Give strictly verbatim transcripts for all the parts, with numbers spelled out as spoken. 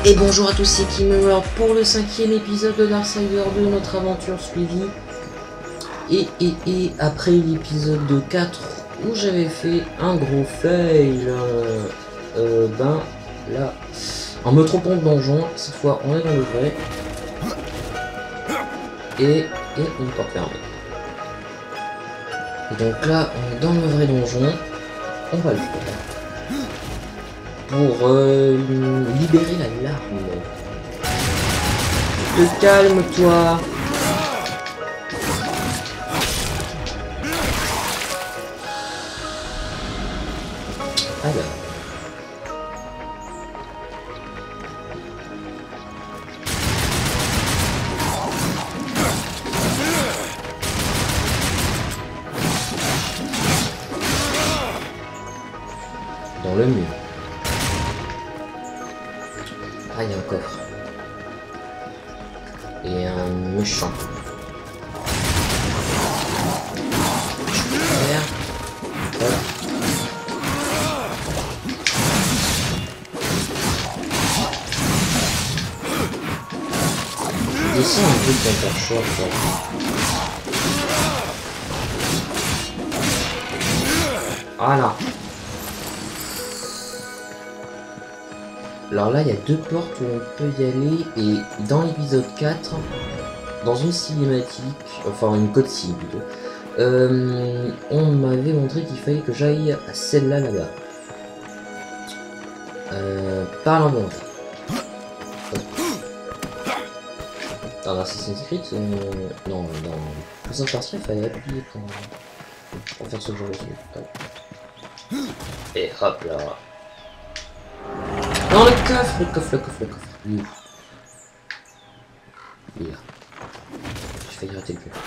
Et bonjour à tous, c'est Kimmerer pour le cinquième épisode de Darksiders deux, notre aventure suivie. Et, et, et après l'épisode quatre où j'avais fait un gros fail, euh, euh, ben là, en me trompant de donjon, cette fois on est dans le vrai. Et, et une porte fermée. Et donc là, on est dans le vrai donjon, on va le faire. Pour euh, libérer la larme. Te calme-toi. Alors. Dans le mur. Ah, il y a un coffre. Et un méchant. Super. Voilà. Descends un peu de ton perchoir, quoi. Voilà. Alors là, il y a deux portes où on peut y aller, et dans l'épisode quatre, dans une cinématique, enfin une cutscene plutôt, euh, on m'avait montré qu'il fallait que j'aille à celle-là, là-bas. Euh, par l'inventaire. Dans Assassin's Creed, euh, non, dans Prince of Persia, il fallait appuyer pour, pour faire ce genre de truc. Et hop là. Dans le coffre, le coffre, le coffre, le coffre. Oui. Il est là. J'ai failli rater le cœur.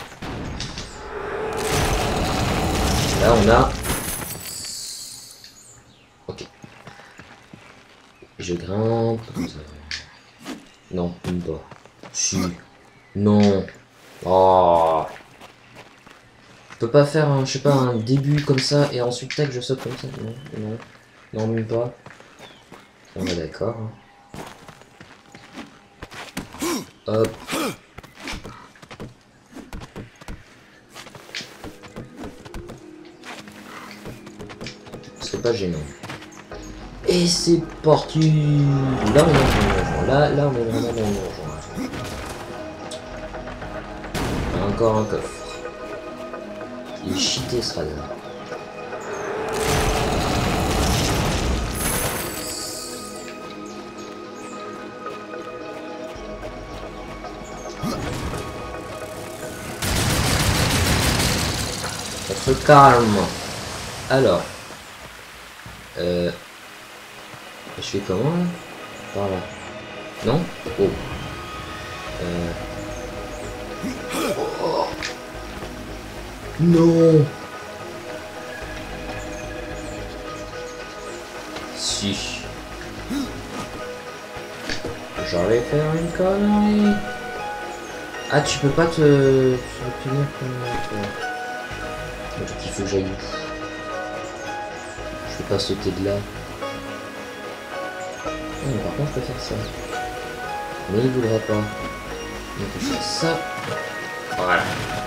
Là, on a... Ok. Je grimpe. Non, une pas. Si. Non. Oh. Je peux pas faire un, je sais pas, un début comme ça et ensuite tac, je saute comme ça. Non, non. Non, même pas. On est d'accord. Hop. C'est pas gênant. Et c'est parti. Là on est dans le donjon. Là, là on est vraiment dans le donjon. Encore un coffre. Il est cheaté ce radar. On se calme. Alors. Euh. Je fais comment là? Par là. Non? Oh. Euh. Oh. Non. Si. J'allais faire une connerie. Ah, tu peux pas te, te tenir comme toi. Donc il faut que j'aille. Je peux pas sauter de là. Oh, mais par contre je peux faire ça. Mais il voudra pas. Donc je fais ça. Voilà.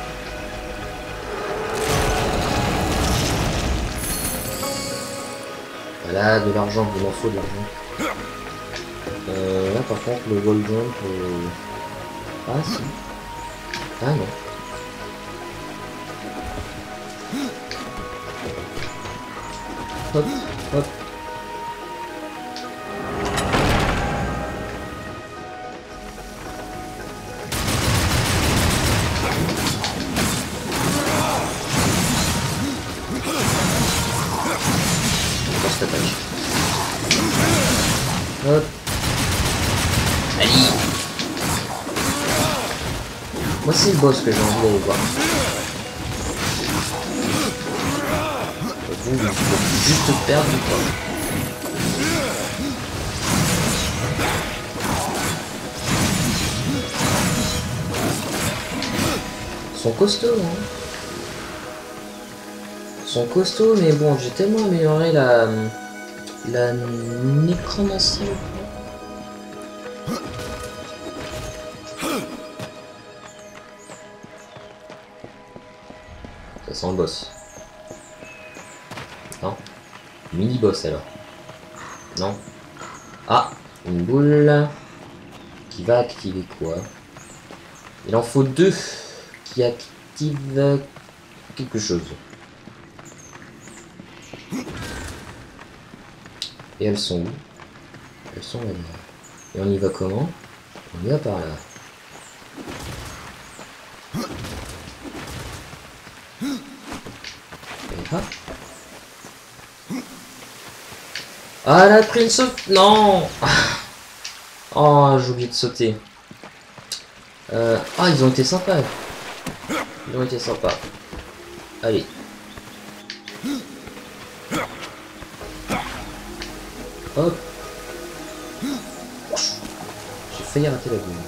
Voilà, de l'argent, il m'en faut de l'argent. Euh, là par contre le wall jump. Euh... Ah si. Ah non. Hop, hop. Hop. Allez. Moi c'est le boss que j'ai envie d'aller voir. Vous, vous pouvez juste perdre ou pas. Ils sont costauds, hein. Ils sont costauds, mais bon, j'ai tellement amélioré la, la nécromancie. Ça sent le boss. Non. Mini-boss alors. Non. Ah, une boule qui va activer quoi? Il en faut deux qui activent quelque chose. Et elles sont où? Elles sont là-bas. Et on y va comment? On y va par là. Et hop. Ah, elle a pris une saute. Non. Oh, j'ai oublié de sauter. Euh... Ah, ils ont été sympas. Ils ont été sympas. Allez. Hop. J'ai failli rater la boule.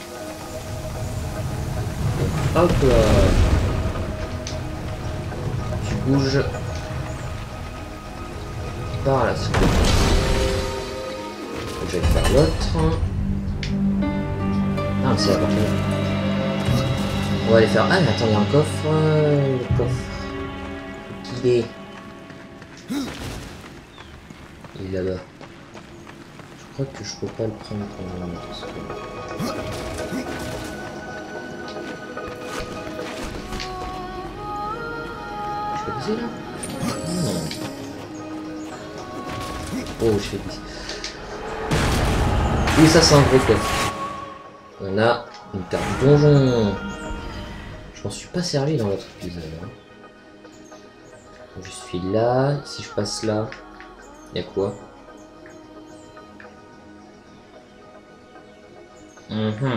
Hop là. Tu bouges. Par là, s'il te plaît. Faut que j'aille faire l'autre. Ah, c'est la partie. On va aller faire... Ah, mais attends, il y a un coffre. Le coffre. Qu'il est... Il est là-bas. Je crois que je peux pas le prendre pour le moment. Parce que... Je peux passer là? Non. Oh, je fais glisser. Oui, ça c'est un gros coffre. On a une carte du donjon. Je m'en suis pas servi dans l'autre épisode. Hein. Je suis là. Si je passe là, il y a quoi? Mm-hmm.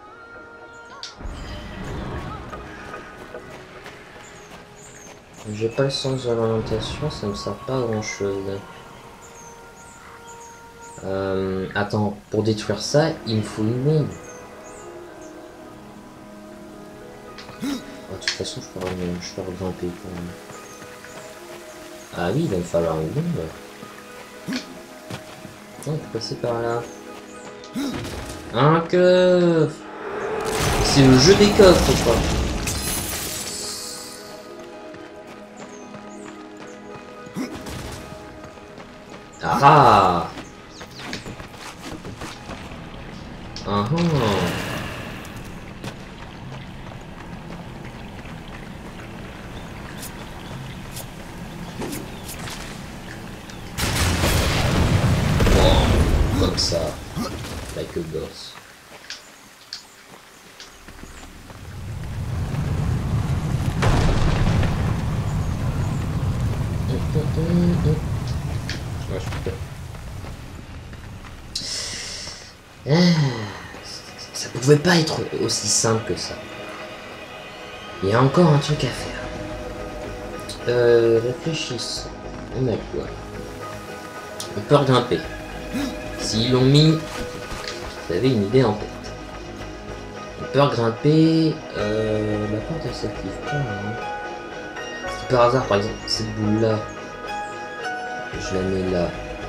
J'ai pas le sens de l'orientation, ça me sert pas à grand chose. Euh, attends, pour détruire ça, il me faut une bombe. Oh, de toute façon, je peux, je peux regrimper quand même. Ah oui, il va me falloir une bombe. Non, on peut passer par là. Un coffre. C'est le jeu des coffres, quoi. Ah ah uh-huh. Oh, comme ça, like a boss. Ouais, je peux. Ah, ça pouvait pas être aussi simple que ça. Il y a encore un truc à faire. Euh, réfléchissons. On a quoi? On peut regrimper. S'ils l'ont mis, vous avez une idée en tête. On peut regrimper. Euh, la porte elle s'active pas. Hein. Si par hasard, par exemple, cette boule là, je la mets là.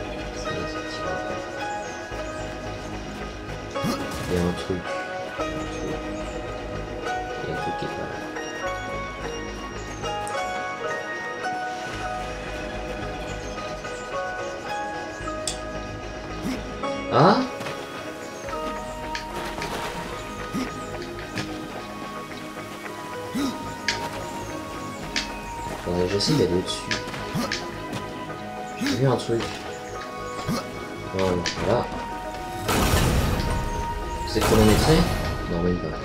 Il y a un truc. Il y a un truc qui est pas là. Ah? Ouais, j'essaie d'aller au-dessus. J'ai vu un truc. Voilà. Voilà. C'est chronométré? Non, même pas.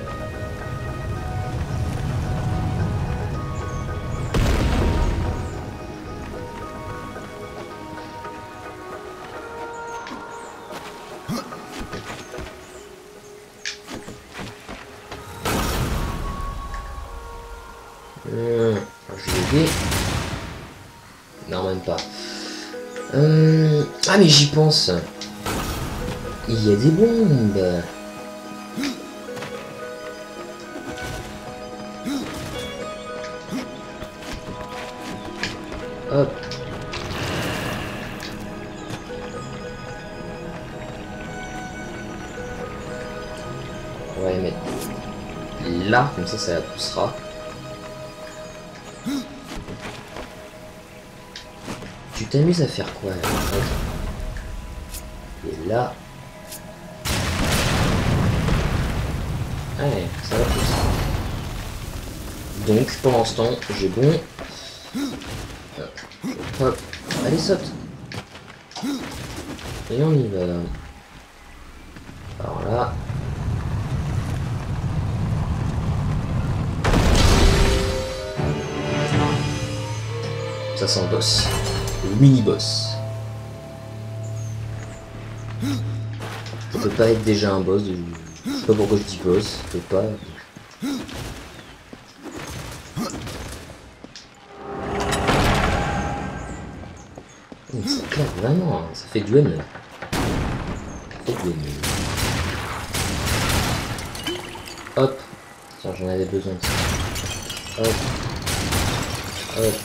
Hum, je l'ai dit. Non, même pas. Hum, ah, mais j'y pense. Il y a des bombes. Hop. On va les mettre là, comme ça, ça la poussera. tu t'amuses à faire quoi là, en fait? Et là... Ouais, ça va plus. Donc, pour l'instant, j'ai bon. Hop, hop. Allez, saute. Et on y va. Alors là... Ça c'est un boss. Le mini-boss. Ça peut pas être déjà un boss. De... Je sais pas pourquoi je dis boss. Ça peut pas... Ça claque vraiment, hein. Ça fait du M. Ça fait du M. Hop. Tiens, j'en avais besoin de ça. Hop. Hop.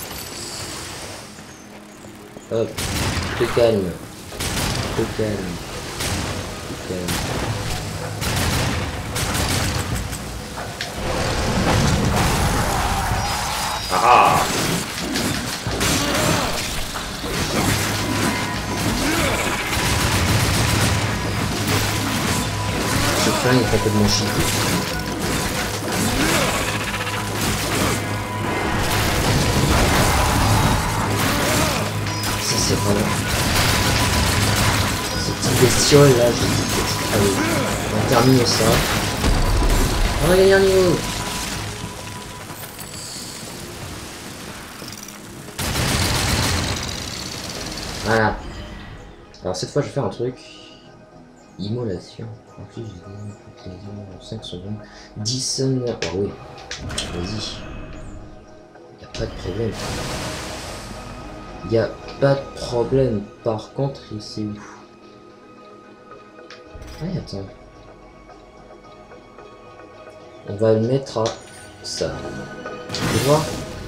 Hop. Te calme. Te calme. Te calme. Ah. Ce fin est complètement chiffré. Ça c'est vraiment... Ces petites bestioles là, je déteste. Allez, on va terminer ça. On va gagner un niveau. Voilà. Alors cette fois je vais faire un truc. Immolation. En plus j'ai gagné cinq secondes. Dissonner. Ah oui. Vas-y. Y a pas de problème. Y a pas de problème. Par contre, c'est où? Ah attends. On va le mettre à ça. Tu vois?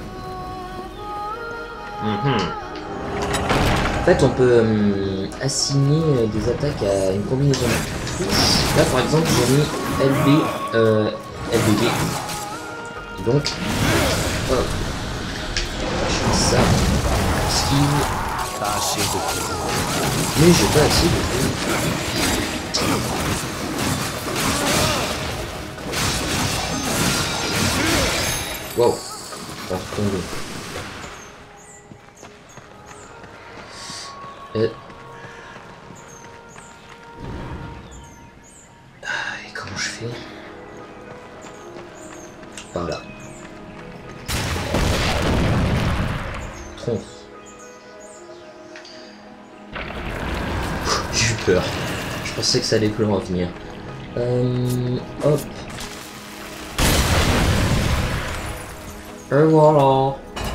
Mm-hmm. En fait, on peut euh, assigner euh, des attaques à une combinaison de touches. Là, par exemple, j'ai mis L B, euh, L B B. Donc, hop. Je fais ça. Skill. Pas assez de feu. Mais j'ai pas assez de feu. Wow. Ça va tomber. Euh... Ah, et comment je fais? Par là. Tronc. J'ai eu peur. Je pensais que ça allait plus loin à venir. Euh... Hop. Et voilà.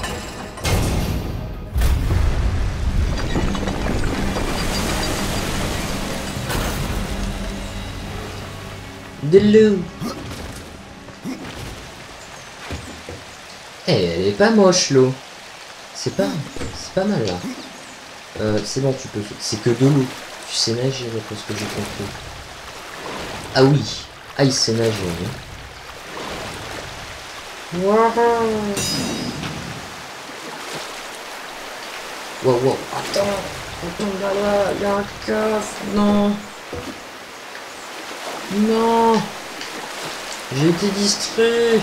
De l'eau. Eh, elle est pas moche l'eau. C'est pas, c'est pas mal là. Euh, c'est bon, tu peux. C'est que de l'eau. Tu sais nager, d'après ce que j'ai compris. Ah oui. Ah, il sait nager. Oui. Wow. Wow, wow. Attends. Attends, là, là, il y a un coffre. Non. Non. J'ai été distrait.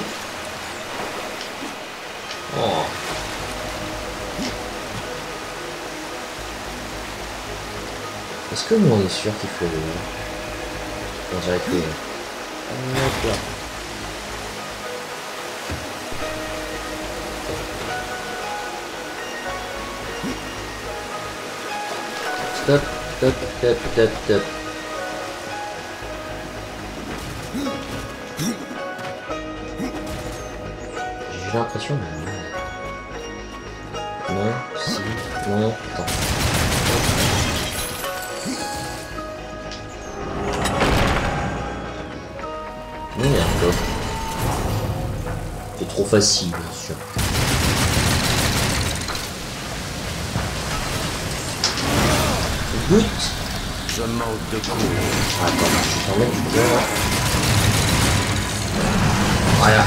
Oh. Est-ce que moi on est sûr qu'il faut le... On dirait que... Hop là. Stop, stop, stop, stop, stop. J'ai l'impression de... Non, si, non, attends. Non, il y a un coffre. C'est trop facile, bien sûr. But. Je manque de coup. Attends, je vais t'en mettre du cœur. Voilà.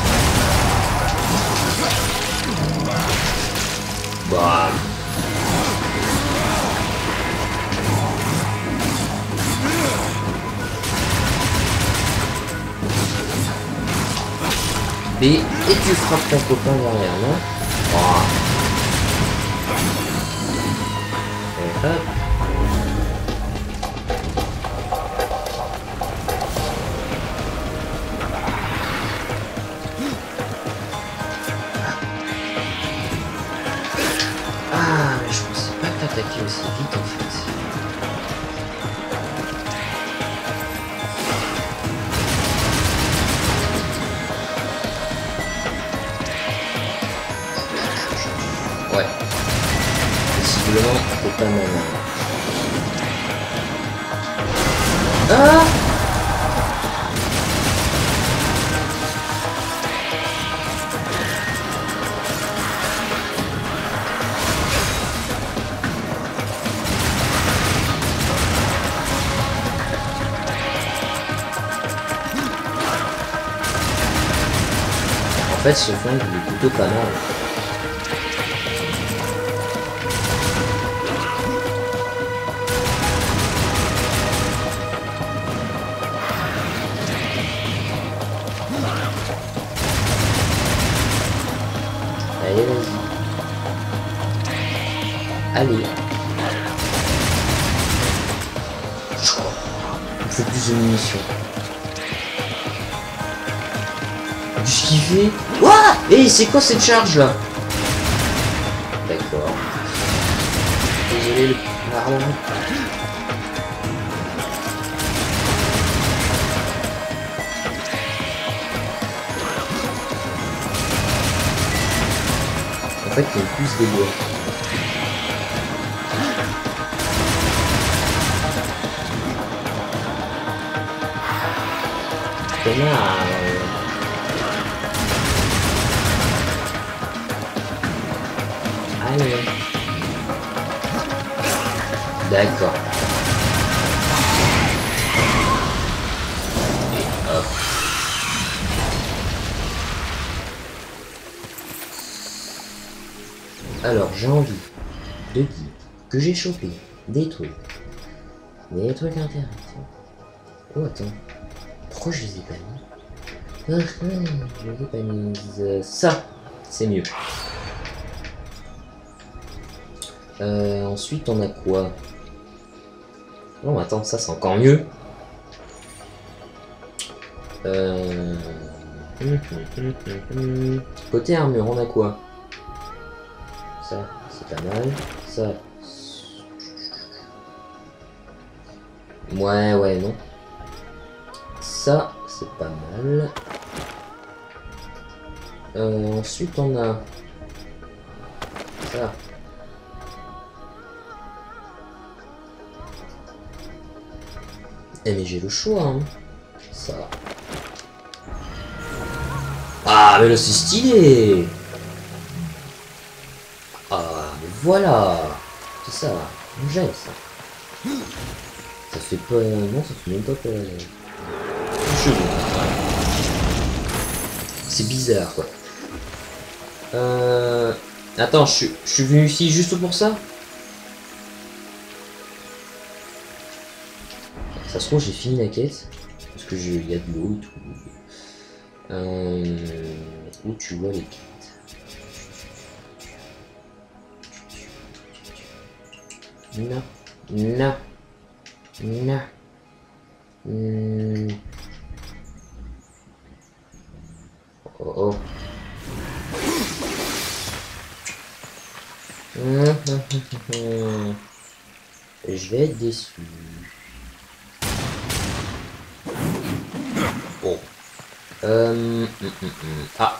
Bam. B et tu frappes ton copain derrière, non? Oh. Et hop. Ah, mais je pensais pas que t'attaquais aussi vite en fait. Ouais. Visiblement, c'est pas mal. Ah! En fait, ce flingue il est plutôt pas mal. Allez, vas-y. Allez. Il faut plus de munitions. Du skiffer. Ouah! Et c'est quoi cette charge là? D'accord. Désolé le marron. En fait, il y a plus des bois. Connard. Allez. D'accord. Et hop. Alors, j'ai envie de dire que j'ai chopé des trucs. Des trucs intéressants. Oh, attends. Pourquoi je les ai pas mis? Ah, je les ai pas mis. Ça, c'est mieux. Euh, ensuite, on a quoi? Non, attends, ça c'est encore mieux. Euh... Côté armure, on a quoi? Ça, c'est pas mal. Ça. Ouais, ouais, non. Ça, c'est pas mal. Euh, ensuite, on a ça. Eh mais j'ai le choix, hein. Ça. Ah, mais là, c'est stylé. Ah, mais voilà. C'est ça. J'aime ça. Ça fait pas... Non, ça fait même pas peur. C'est bizarre, quoi. Euh... Attends, je suis, je suis venu ici juste pour ça? Ça se trouve, j'ai fini la quête. Parce que il y a de l'eau et tout. Euh... Où tu vois les quêtes? Non. Non. Non. Hmm. Oh oh. Je vais être déçu. Bon. Euh... Mm, mm, mm. Ah.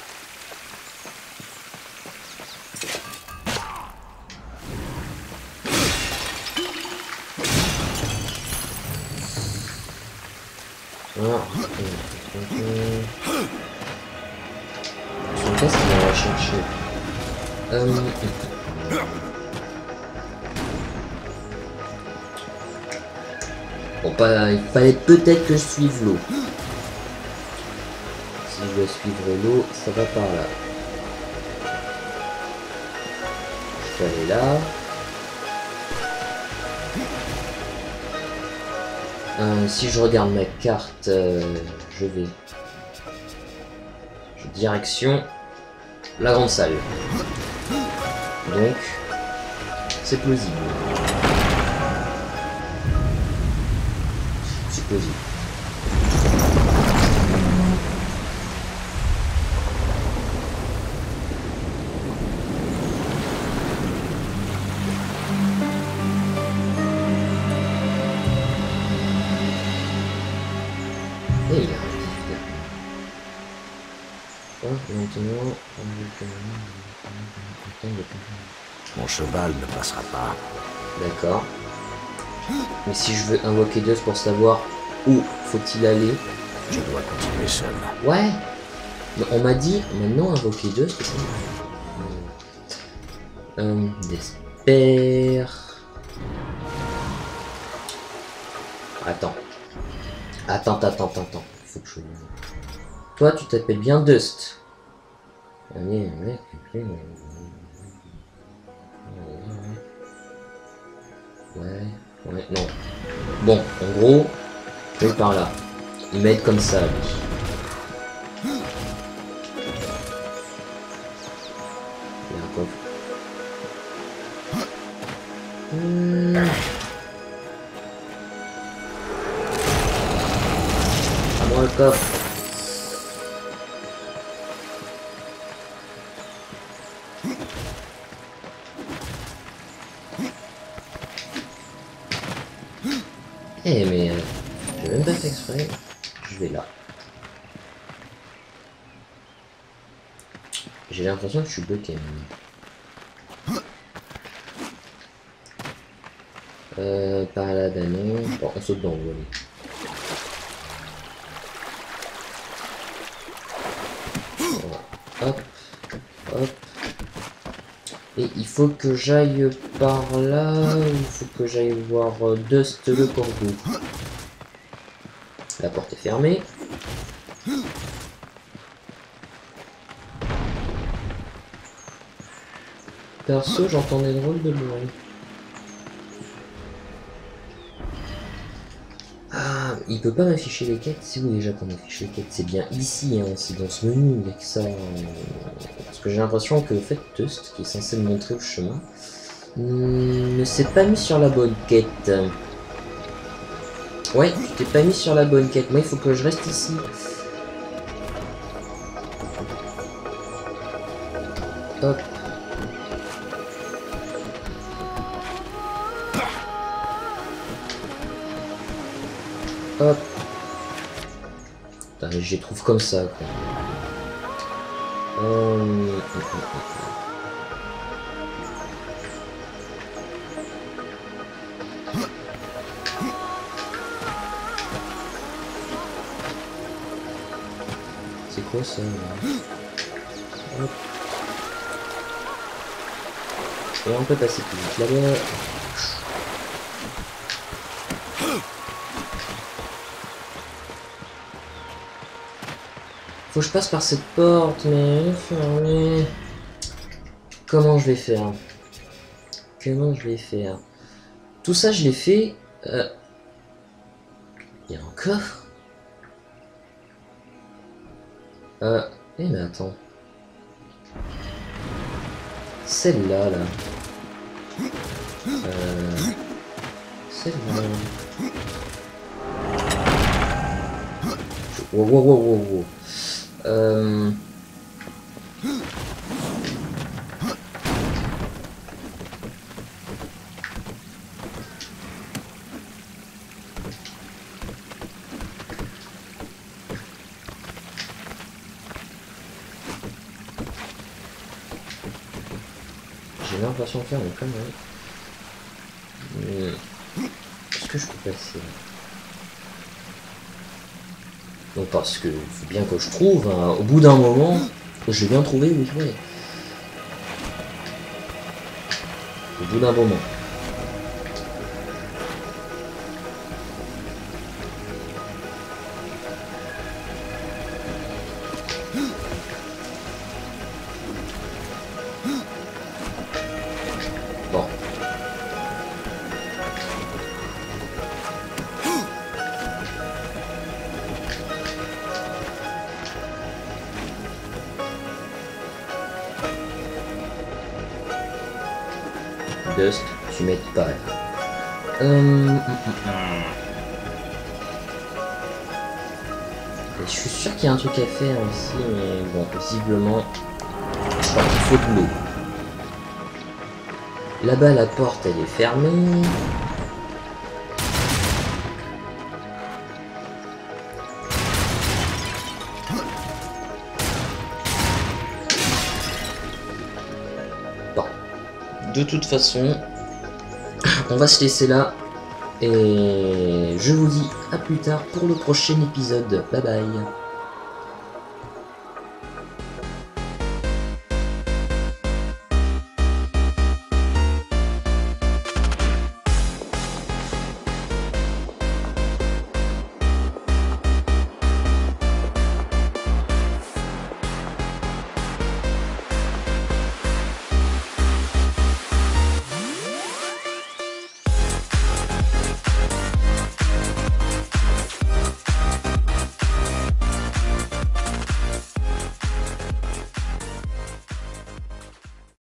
Ah. Je sais pas ce qu'il va chercher. Euh... Bon, pas, il fallait peut-être que je suive l'eau. Si je dois suivre l'eau, ça va par là. Je vais aller là. Euh, si je regarde ma carte, euh, je vais... Direction la grande salle. Donc, c'est plausible. C'est plausible. Et il a maintenant, mon cheval ne passera pas. D'accord. Mais si je veux invoquer Deus pour savoir où faut-il aller, je dois continuer seul. Ouais. Mais on m'a dit maintenant invoquer Deus. Euh, Despair. Attends. Attends, attends, attends, attends. Faut que je... Toi, tu t'appelles bien Dust. Allez, mec, ouais, ouais, non. Bon, en gros, je vais par là. Il m'aide comme ça, lui. Il y a un coffre. Hmm. À moi le coffre. Eh mais euh, je vais même pas fait exprès, je vais là. J'ai l'impression que je suis bloqué. Euh, par là, ben non. Bon, on saute dans l'eau, allez. Voilà. Hop, hop. Et il faut que j'aille par là, il faut que j'aille voir euh, Dust le corbeau. La porte est fermée. Perso, j'entends des drôles de bruit. Ah, il peut pas m'afficher les quêtes. C'est où déjà qu'on affiche les quêtes? C'est bien ici, hein, c'est dans ce menu, il y a que ça. Parce que j'ai l'impression que, en fait, Dust, qui est censé me montrer le chemin, ne s'est pas mis sur la bonne quête. Ouais, tu t'es pas mis sur la bonne quête. Moi, il faut que je reste ici. Hop. Hop. Putain, je les trouve comme ça, quoi. Euh... C'est quoi ça là? Hop. Et on peut passer plus vite là-bas. Faut que je passe par cette porte, mais elle est fermée. Comment je vais faire? Comment je vais faire? Tout ça, je l'ai fait. Euh... Il y a un coffre. Euh... Eh mais attends. Celle-là, là. Euh... Celle-là. Wow, wow, wow, wow, wow. Euh... J'ai l'impression de faire une connerie. Mais... Est-ce que je peux passer? Donc parce que faut bien que je trouve, hein, au bout d'un moment, j'ai bien trouvé où je vais. Au bout d'un moment. Bon. Dust, tu m'aides pas. Euh... Je suis sûr qu'il y a un truc à faire ici, mais bon, visiblement, je crois qu'il faut de l'eau. Là-bas, la porte, elle est fermée. Bon. De toute façon, on va se laisser là. Et je vous dis à plus tard pour le prochain épisode. Bye bye.